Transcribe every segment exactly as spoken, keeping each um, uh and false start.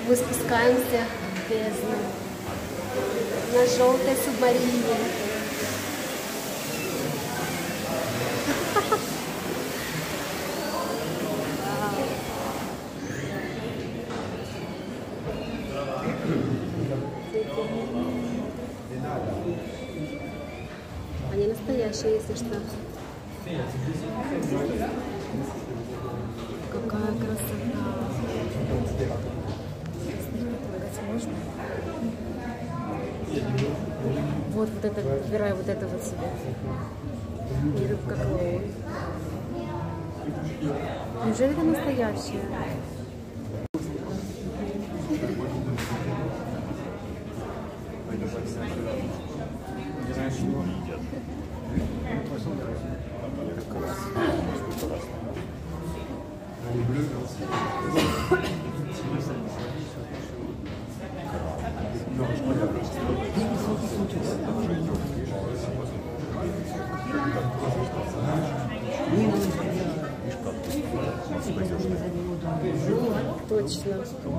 Мы спускаемся в бездну на желтой субмарине. Они настоящие, если что. Какая красота! Можно? Вот, вот это, выбирай вот это вот себе. И рыбка клоун. Неужели это настоящее? Точно.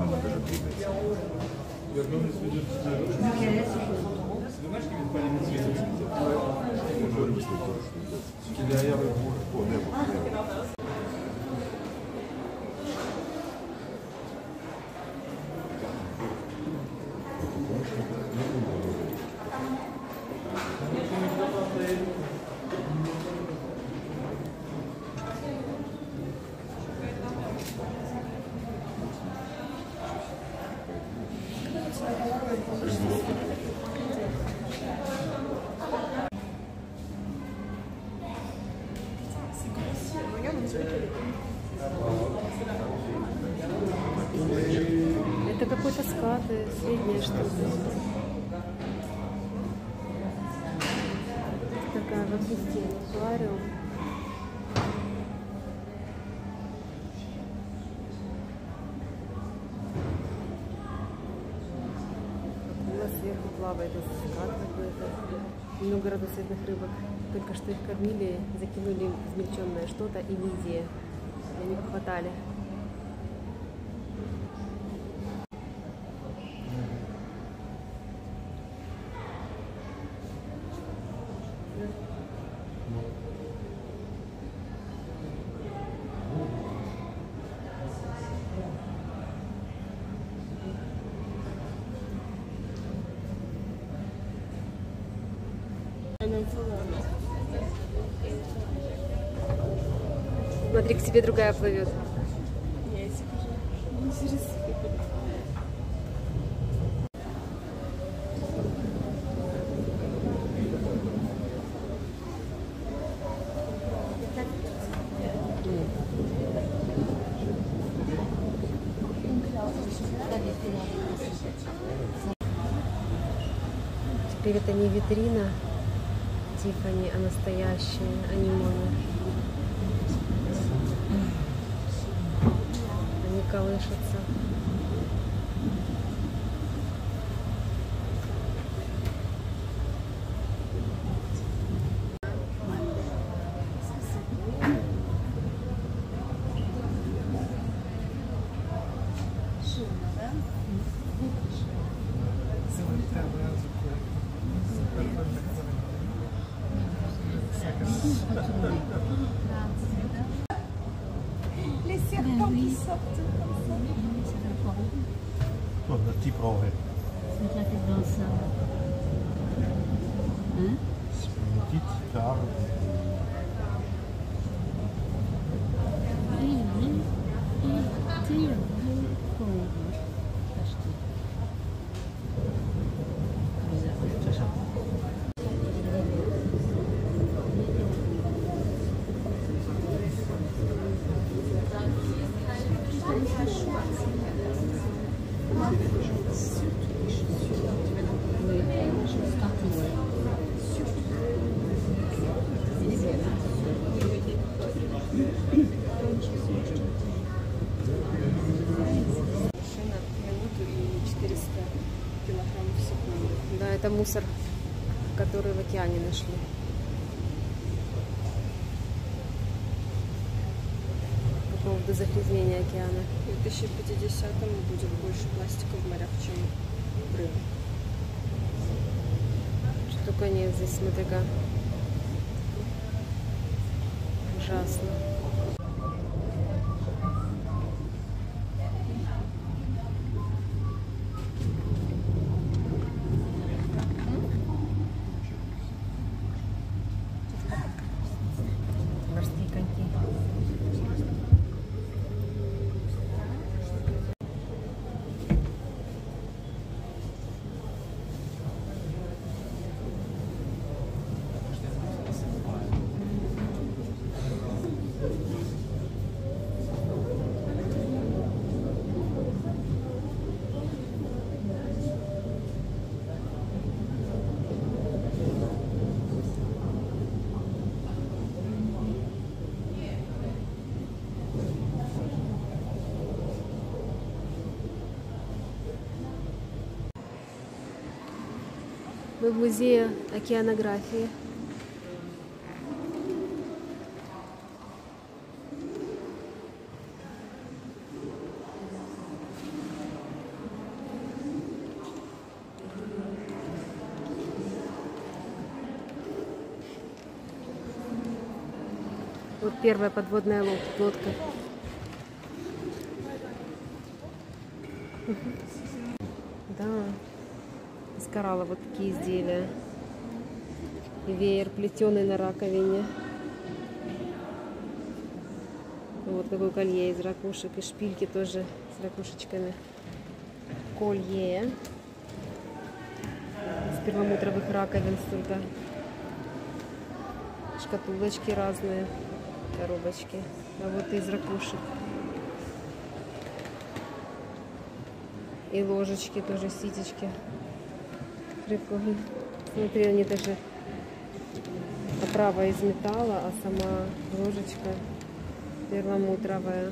Это какой-то скат, среднее что-то. Такая вот система, аквариум. Акула сверху плавает, это скат какой-то. Много разноцветных рыбок. Только что их кормили, закинули в измельченное что-то и мидии. И они похватали. Смотри, к тебе другая плывет. Теперь это не витрина Тиффани, а настоящие анимоны. Они колышутся. Les serpents qui sortent comme ça. Oh, le petit progrès. C'est la tête dans ça. Hein? C'est une petite tare. Et et et Да, это мусор, который в океане нашли. поводу загрязнения океана. В две тысячи пятидесятом будет больше пластика в морях, чем рыбы. Что только нет здесь, смотри-ка. Ужасно. Морские коньки. Мы в музее океанографии. Вот первая подводная лодка. Да. Из коралла вот такие изделия. И веер плетеный на раковине. Вот какое колье из ракушек. И шпильки тоже с ракушечками. Колье. Из перламутровых раковин столько. Шкатулочки разные. Коробочки. А вот из ракушек. И ложечки тоже, ситечки. Прикольно. Смотри, они даже оправа из металла, а сама ложечка перламутровая.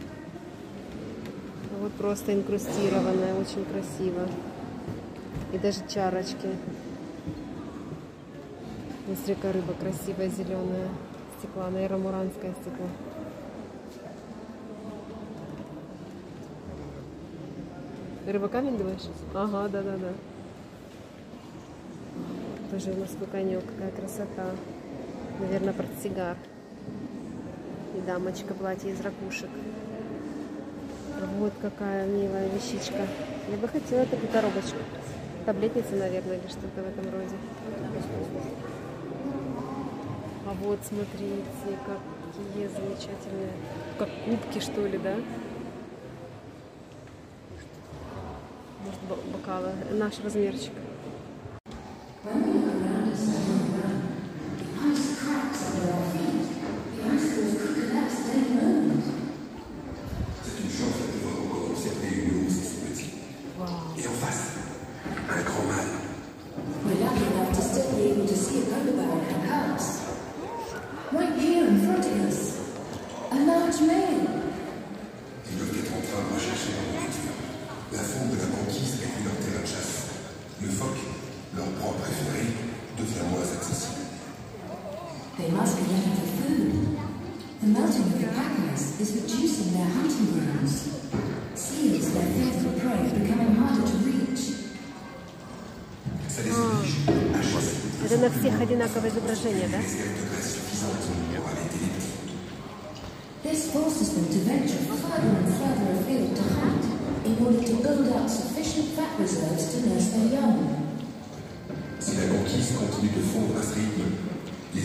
А вот просто инкрустированная, очень красиво. И даже чарочки. Смотри-ка, рыба красивая, зеленая. Стекла, наверное, муранское стекло. Рыба камень, думаешь? Ага, да-да-да. Тоже морской конек, какая красота. Наверное, портсигар. И дамочка, платье из ракушек. Вот какая милая вещичка. Я бы хотела такую коробочку. Таблетница, наверное, или что-то в этом роде. А вот, смотрите, какие замечательные. Как кубки, что ли, да? Может, бокалы. Наш размерчик. They must be looking for food. The melting of the pack ice is reducing their hunting grounds. Seals, their favorite prey, are becoming harder to reach. А, это на всех одинаковое изображение, да? This forces them to venture further and further afield to hunt in order to build up sufficient fat reserves to nurse their young. Si la banquise continue de fondre à ce rythme, les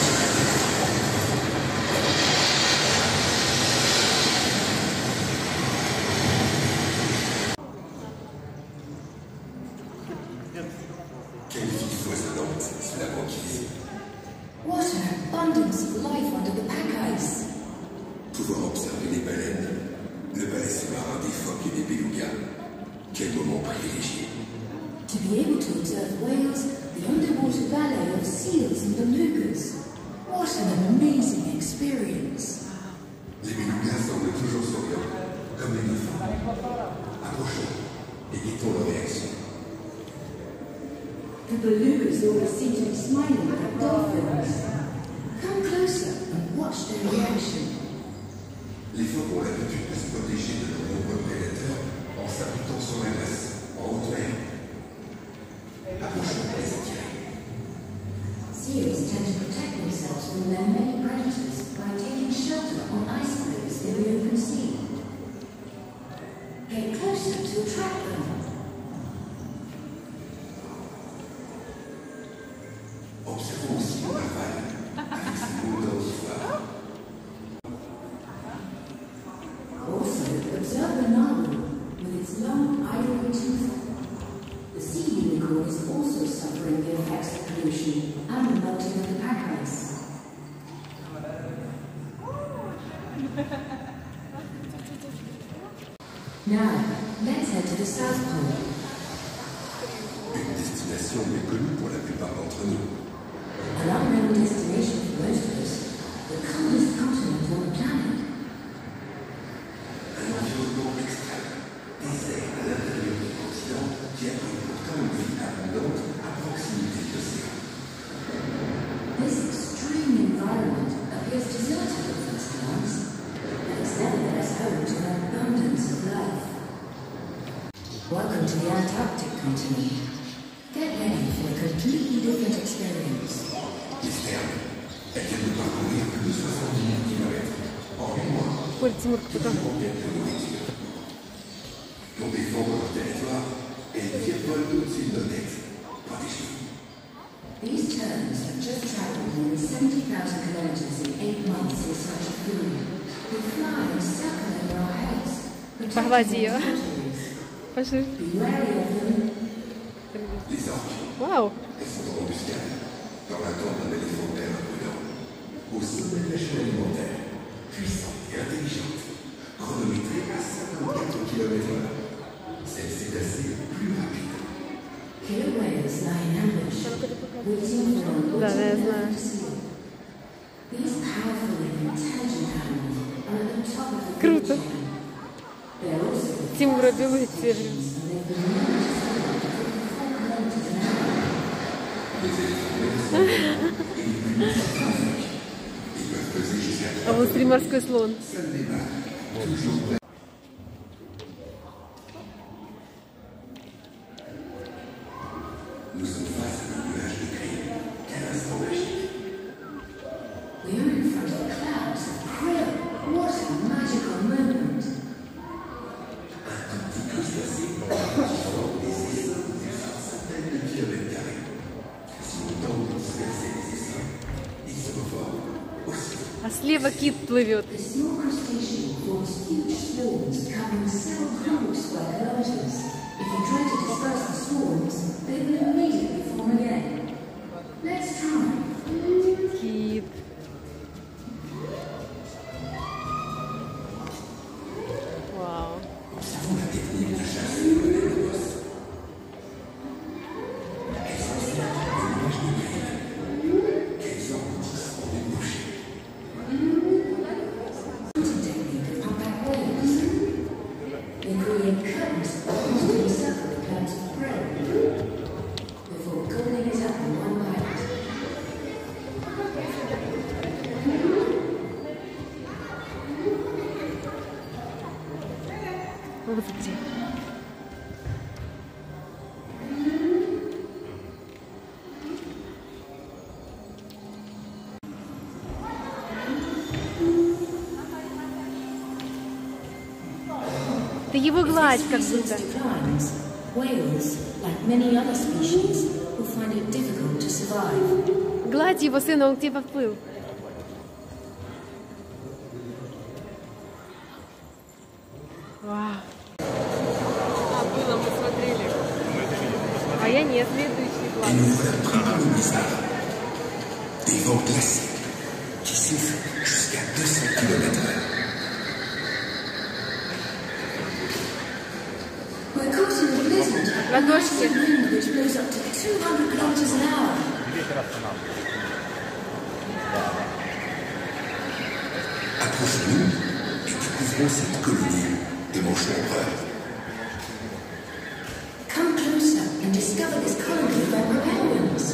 Quelle vie foisonnante sous la banquise. What an abundance of life under the pack ice. Pouvoir observer les baleines, le balai sous-marin des phoques et des belugas. Quel moment privilégié. To be able to observe whales, the underwater ballet of seals and belugas. What an amazing experience. Les belugas semblent toujours souriants, comme les dauphins. Approchons et guettons leur réaction. The belugas always seem to be smiling like dolphins. Come closer and watch their reaction. Les phoques ont l'habitude de se protéger de nombreux prédateurs en s'abritant sur la glace, en haute mer. Approchons les attirer. Seals tend to protect themselves from their many predators by taking shelter on icebergs in the open sea. Get closer to attract them. Observons aussi le narval, avec ses beaux dents d'ivoire. Also, observe the narwhal with its long ivory tooth. The sea unicorn is also suffering the effects of pollution and the melting of the pack ice. Now, let's head to the South Pole. Une destination méconnue pour la plupart d'entre nous. An unknown destination for most of us, the coldest continent on the planet. Un environnement extrême, désert à l'intérieur du continent qui abrite pourtant une vie abondante à proximité de l'océan. This extreme environment appears deserted at first glance, but it's nevertheless home to an abundance of life. Welcome to the Antarctic continent. Get ready for a completely different experience. Les sternes, elles viennent de parcourir plus de soixante-dix mille kilomètres en huit mois. Коль, Тимур, кто-то. Pour défendre leur territoire, elles virevolent au-dessus de nos têtes. Protégez-vous. These terns have just traveled nearly seventy thousand kilometers in eight months in search of food. They fly and circle over our heads. Погладь ее. Пошли. Be wary of them. Les orques, Вау. elles sont en embuscade, dans l'attente d'un éléphant de terre imprudent. Au sommet de la chaîne alimentaire, puissante et intelligente, chronométrée à cinquante-quatre kilomètres heure. C'est le cétacé le plus rapide. Killer whales lie in ambush, waiting for an Да, да, я ultimate знаю. effort to see. These powerful and intelligent animals are at the top of the food Круто. chain. They're also the Тимура белый цвет. and they've been known to survive to four kilometers an hour. Les éléphants sont et les plus scientifiques. Ils peuvent peser jusqu'à А вот три морской слон. seul débat, toujours prêt. Nous sommes face à un nuage de cris. Quel instant magique. We are in front of clouds of krill. What a magical moment! Un tout petit crustacé qui forme des essaims d'une centaine de kilomètres carrés. Si on tente de disperser les essaims, ils se reforment aussitôt. А слева кит плывет. The small crustacean forms huge swarms covering several hundred square kilometers. If you try to disperse the swarms, they will immediately form again. Let's try. Кит. Вау. Observons la technique de chasse des baleines de bosse. Elles observent le nuage de grille qu'elles engloutissent en une bouchée. Hunting technique of humpback whales. They create curtains that constantly encircle the clouds of prey before gobbling it up in one bite. Вот где. Ты его гладь как будто. Declines, whales, like many other species, will find it difficult to survive. Гладь его, сына, он к тебе подплыл. Вау. А, было, мы смотрели. А я нет, следующий Et класс. nous voilà pris par le blizzard. Des vents glacés qui soufflent jusqu'à deux cents kilomètres heure. We're caught in a blizzard. Ладошки. Wind which blows up to two hundred kilometers an hour. Approchons-nous et découvrons cette colonie de manches l'empereur. Come closer and discover this colony of emperor penguins.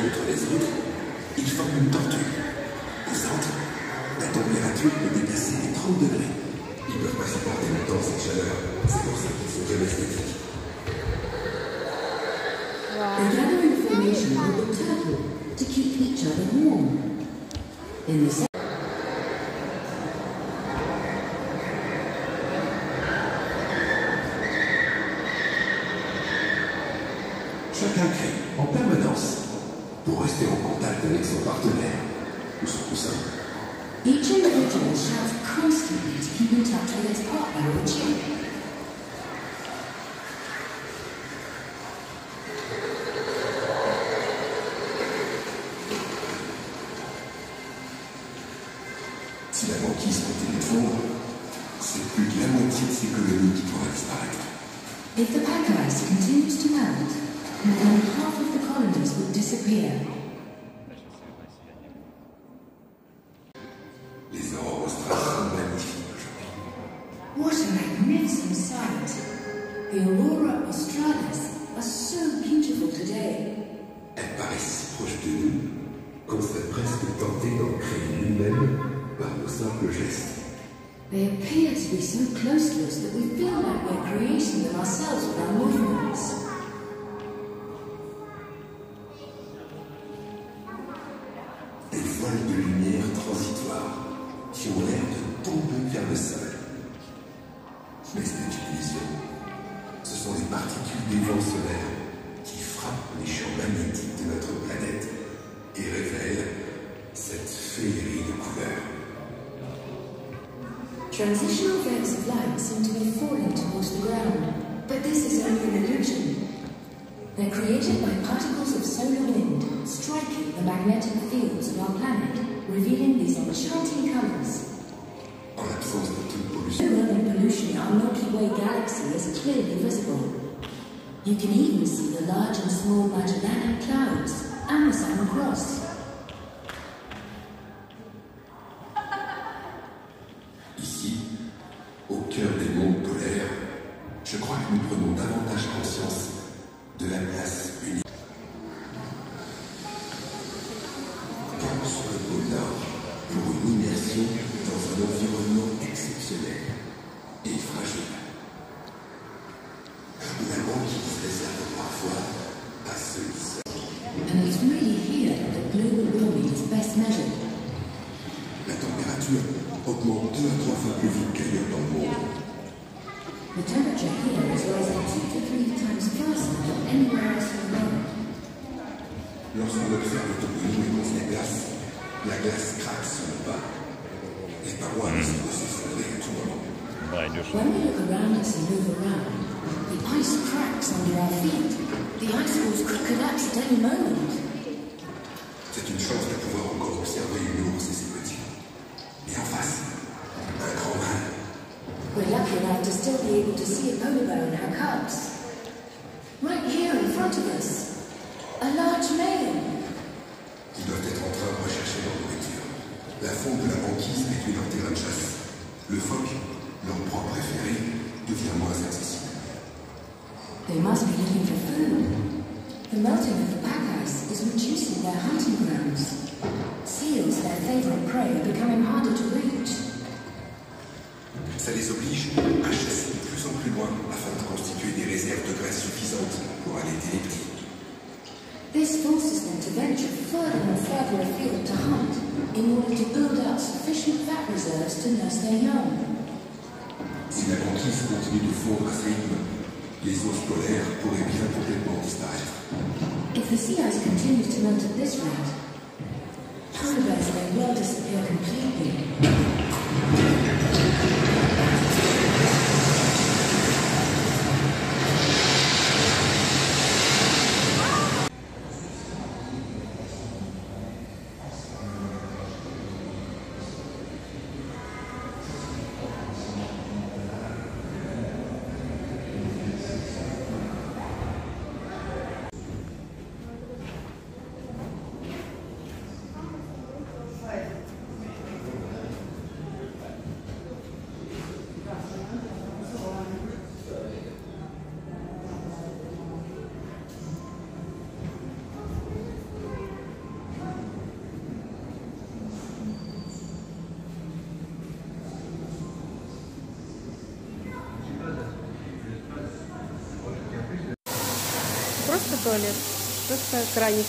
contre les autres, ils forment une tortue. Au centre, la température peut dépasser les trente degrés. Ils ne peuvent pas supporter longtemps cette chaleur. C'est pour ça qu'ils sont jamais esthétiques. They gather information about the turtle to keep each other warm. In the Chacun crie en permanence pour rester en contact avec son partenaire ou son coussin. Each individual shouts constantly to keep in touch with its partner or chick. Si la banquise continue de fondre, c'est plus de la moitié de ces colonies qui pourraient disparaître. If the pack ice continues to melt, more than half of the colonies would disappear. Les aurores australes sont magnifiques aujourd'hui. What a magnificent sight! The aurora australis are so beautiful today. Elles paraissent si proches de nous qu'on serait presque tenté d'en créer nous-mêmes par nos simples gestes. They appear to be so close to us that we feel like we're creating them ourselves with our movements. Des voiles de lumière transitoires qui ont l'air de tomber vers le sol. Mais c'est une illusion. Ce sont les particules des vents solaires qui frappent les champs magnétiques de notre planète et révèlent cette féerie de couleurs. Transitional waves of light seem to be falling towards the ground, but this is only an illusion. They're created by particles of solar wind striking the magnetic fields of our planet, revealing these enchanting colors. En l'absence de toute No pollution, urban pollution in our Milky Way galaxy is clearly visible. You can even see the large and small Magellanic Clouds and the Southern Cross. ici, au cœur des mondes polaires, je crois que nous prenons davantage conscience de la place unique. Cap sur le pôle Nord pour une immersion dans un environnement exceptionnel et fragile. La banquise réserve parfois à ceux qui sont. And it's really here that global warming is best measured. La température augmente deux à trois fois plus vite qu'ailleurs dans le monde. The temperature here is rising two to three times faster than anywhere else in the world. Lorsqu'on observe l'autonomie et qu'on se déplace, la glace craque sous nos pas. Les parois risquent de s'effondrer à tout moment. When we look around us and move around, the ice cracks under our feet. The ice walls could collapse at any moment. C'est une chance de pouvoir encore observer une ours et ses petits. Et en face, un grand mâle. We're lucky enough to still be able to see a polar bear and her cubs. Right here in front of us, a large male. Ils doivent être en train de rechercher leur nourriture. La fonte de la banquise réduit leur terrain de chasse. Le phoque, leur proie préférée, devient moins accessible. They must be looking for food. The melting of the pack ice is reducing their hunting grounds. Seals, their favorite prey, are becoming harder to reach. Ça les oblige à chasser de plus en plus loin afin de constituer des réserves de graisse suffisantes pour allaiter les petits. This forces them to venture further and further afield to hunt in order to build up sufficient fat reserves to nurse their young. Si la banquise continue de fondre à ce rythme, les ours polaires pourraient bien complètement disparaître. If the sea ice continues to melt at this rate, polar bears may well disappear completely. туалет. Просто краник.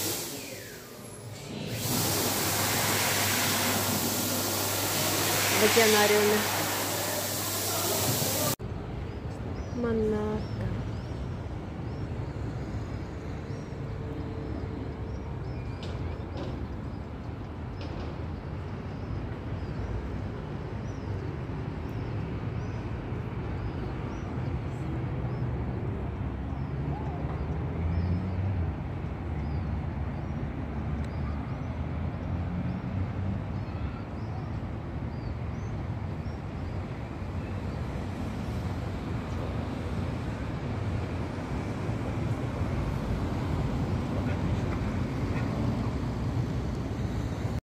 В океанариуме. Монако.